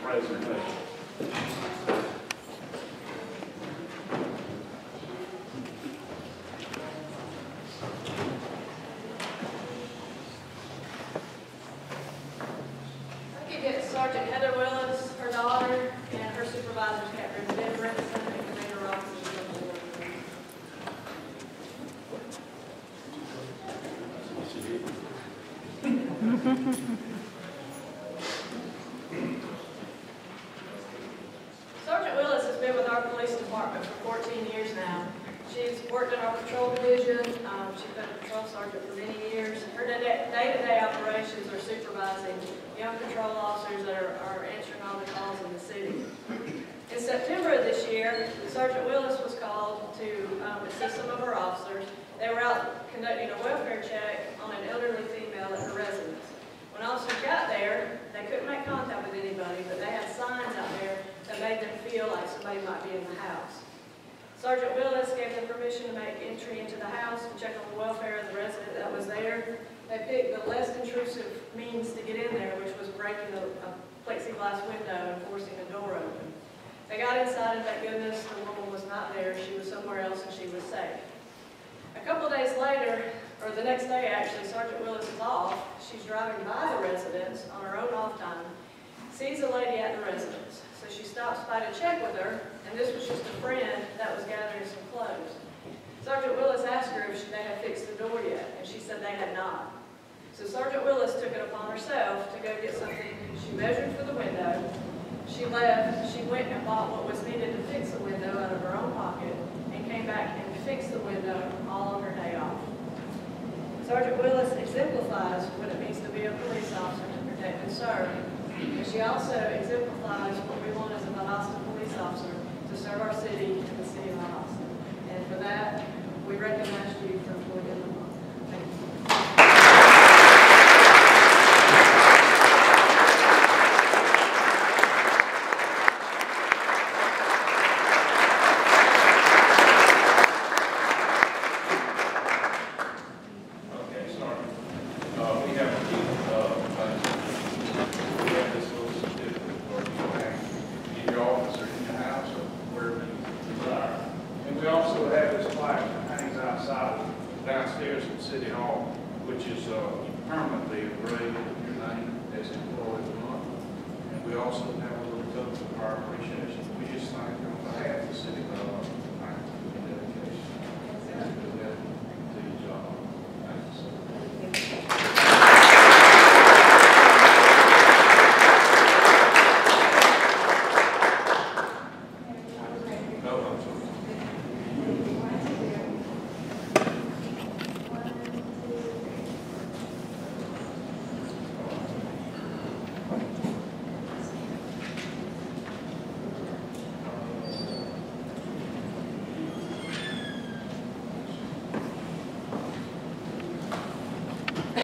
presentation. Sergeant Heather Willis, her daughter, and her supervisors, Captain Ben Gretchen and Commander Robinson. Sergeant Willis has been with our police department for 14 years now. She's worked in our patrol division. She's been a patrol sergeant for many years. Her day-to-day operations are supervising young patrol officers that are answering all the calls in the city. In September of this year, Sergeant Willis was called to assist some of her officers. They were out conducting a welfare check on an elderly female at her residence. When officers got there, they couldn't make contact with anybody, but they had signs out there that made them feel like somebody might be in the house. Sergeant Willis gave them permission to make entry into the house and check on the welfare of the resident that was there. They picked the less intrusive means to get in there, which was breaking a plexiglass window and forcing a door open. They got inside, and thank goodness the woman was not there. She was somewhere else and she was safe. A couple of days later, or the next day actually, Sergeant Willis is off. She's driving by the residence on her own off time, sees a lady at the residence. So she stops by to check with her, and this was just a friend that was gathering some clothes. Sergeant Willis asked her if they had fixed the door yet, and she said they had not. So Sergeant Willis took it upon herself to go get something. She measured for the window. She left. She went and bought what was needed to fix the window out of her own pocket and came back and fixed the window all on her day off. Sergeant Willis exemplifies what it means to be a police officer, to protect and serve. And she also exemplifies what we want as a Valdosta police officer, to serve our city and the city of Valdosta. And for that, we recognize you for Employee of the Month. Thank you. Downstairs at City Hall, which is permanently engraved with your name as Employee of the Month. And we also have a little token of our appreciation. We just thank you on behalf of the city of dedication.